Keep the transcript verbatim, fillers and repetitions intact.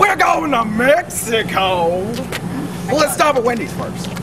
We're going to Mexico. Well, let's stop at Wendy's first.